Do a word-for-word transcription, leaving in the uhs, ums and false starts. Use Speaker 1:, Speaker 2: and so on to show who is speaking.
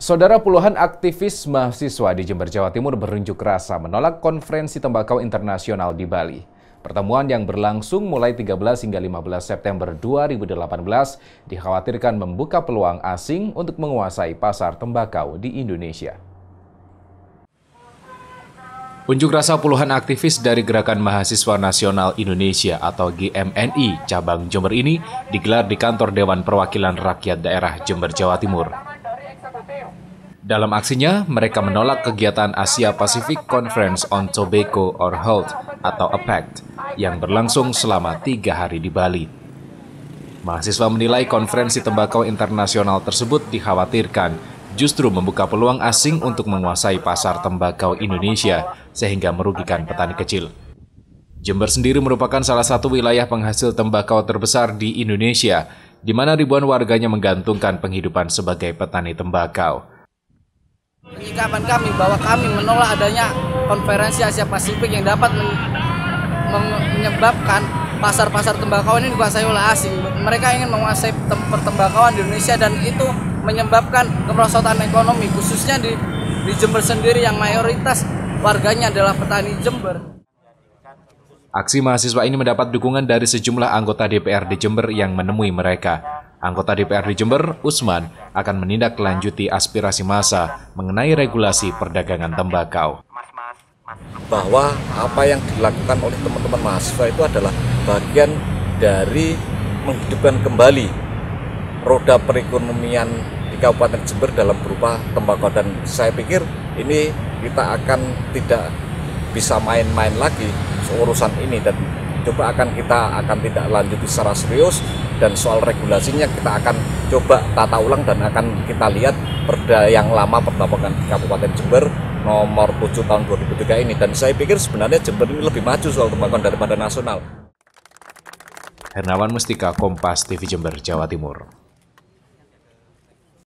Speaker 1: Saudara, puluhan aktivis mahasiswa di Jember, Jawa Timur berunjuk rasa menolak konferensi tembakau internasional di Bali. Pertemuan yang berlangsung mulai tiga belas hingga lima belas September dua ribu delapan belas dikhawatirkan membuka peluang asing untuk menguasai pasar tembakau di Indonesia. Unjuk rasa puluhan aktivis dari Gerakan Mahasiswa Nasional Indonesia atau G M N I cabang Jember ini digelar di kantor Dewan Perwakilan Rakyat Daerah Jember, Jawa Timur. Dalam aksinya, mereka menolak kegiatan Asia Pacific Conference on Tobacco or Health atau A P E C T yang berlangsung selama tiga hari di Bali. Mahasiswa menilai konferensi tembakau internasional tersebut dikhawatirkan justru membuka peluang asing untuk menguasai pasar tembakau Indonesia sehingga merugikan petani kecil. Jember sendiri merupakan salah satu wilayah penghasil tembakau terbesar di Indonesia, di mana ribuan warganya menggantungkan penghidupan sebagai petani tembakau.
Speaker 2: Penyikapan kami bahwa kami menolak adanya konferensi Asia Pasifik yang dapat menyebabkan pasar-pasar tembakau ini dikuasai oleh asing. Mereka ingin menguasai pertembakauan di Indonesia dan itu menyebabkan kemerosotan ekonomi, khususnya di, di Jember sendiri yang mayoritas warganya adalah petani Jember.
Speaker 1: Aksi mahasiswa ini mendapat dukungan dari sejumlah anggota D P R D Jember yang menemui mereka. Anggota D P R D Jember, Usman, akan menindaklanjuti aspirasi massa mengenai regulasi perdagangan tembakau.
Speaker 3: Bahwa apa yang dilakukan oleh teman-teman mahasiswa itu adalah bagian dari menghidupkan kembali roda perekonomian di Kabupaten Jember dalam berupa tembakau, dan saya pikir ini kita akan tidak bisa main-main lagi urusan ini, dan coba akan kita akan tidak lanjuti secara serius, dan soal regulasinya kita akan coba tata ulang dan akan kita lihat perda yang lama pertambakan di Kabupaten Jember nomor tujuh tahun dua ribu tiga ini, dan saya pikir sebenarnya Jember ini lebih maju soal tembakau daripada nasional.
Speaker 1: Hernawan Mustika, Kompas T V Jember, Jawa Timur.